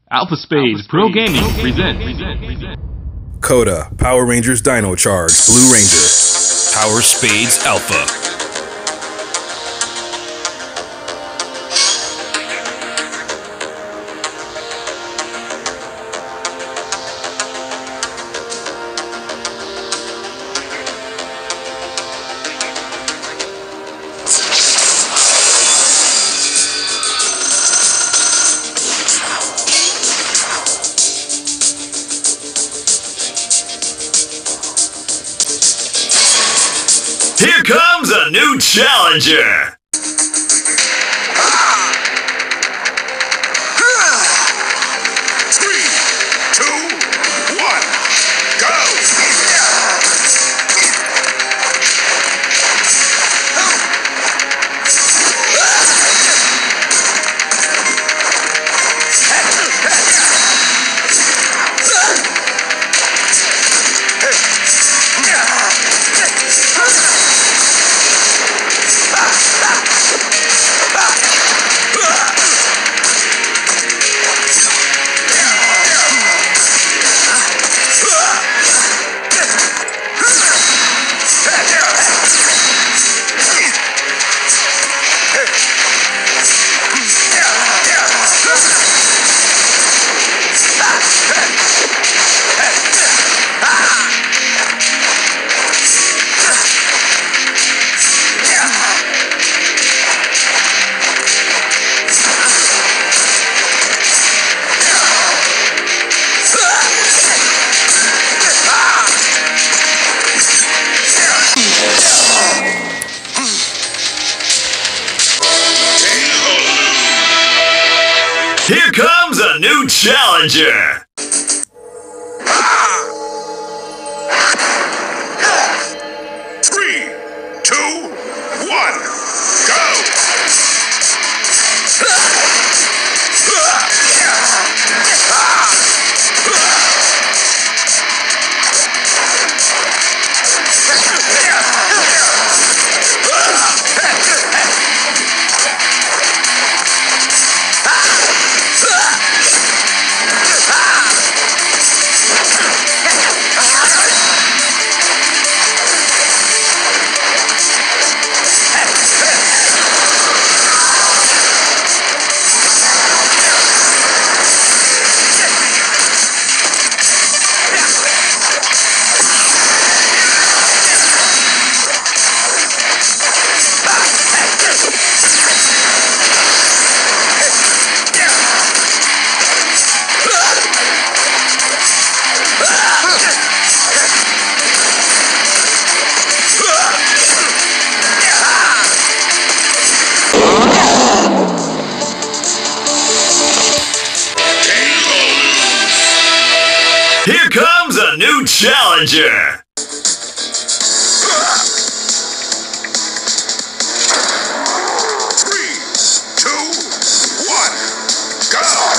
AlphaSpades ProGaming presents Koda, Power Rangers Dino Charge, Blue Ranger. Power Spades Alpha. Here comes a new challenger! 'Here comes a new challenger! 3, 2, 1, go! Here comes a new challenger! 3, 2, 1, go!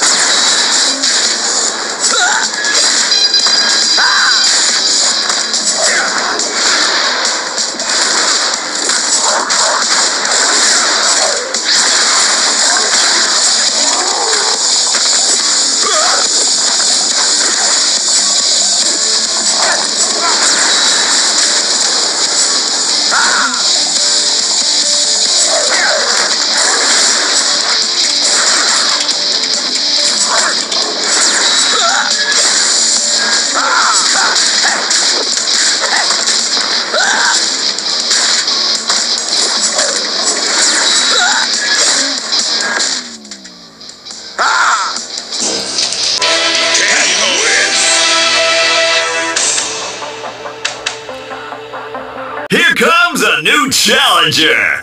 Here comes a new challenger!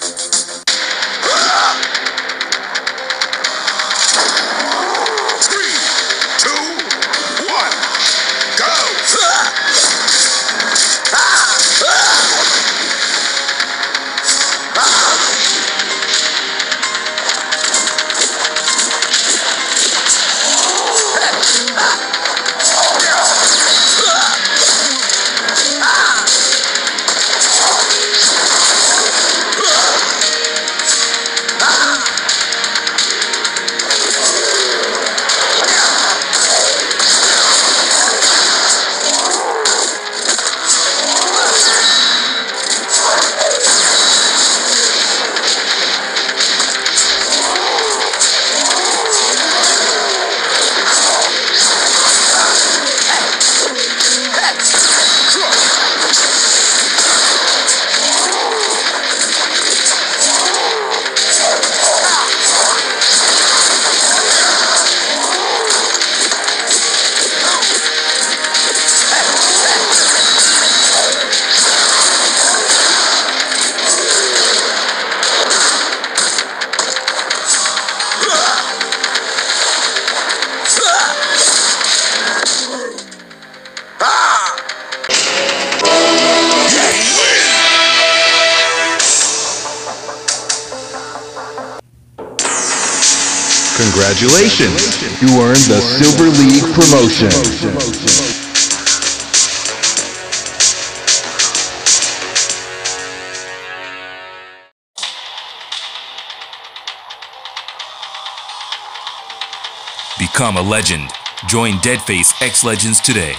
3, 2, 1, go! Congratulations! You earned the Silver League promotion. Become a legend. Join Deadface X Legends today.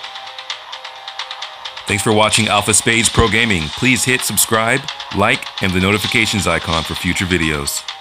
Thanks for watching AlphaSpades Pro Gaming. Please hit subscribe, like, and the notifications icon for future videos.